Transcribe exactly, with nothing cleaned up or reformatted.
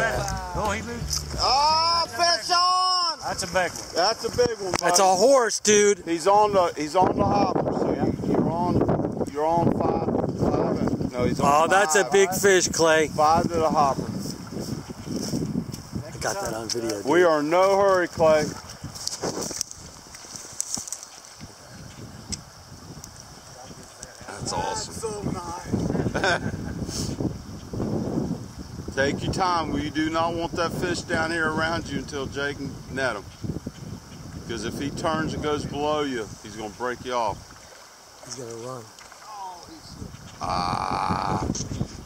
Oh, he moved. Oh, fish on! That's a big one. That's a big one, buddy. That's a horse, dude. He's on the he's on the hopper, so you, you're on you're on five five. No, he's on. Oh, five. that's a big fish, Clay. Five to the hopper. I got that on video. Dude. We are in no hurry, Clay. That's awesome. So nice. Take your time. You do not want that fish down here around you until Jay can net him. Because if he turns and goes below you, he's going to break you off. He's going to run. Ah.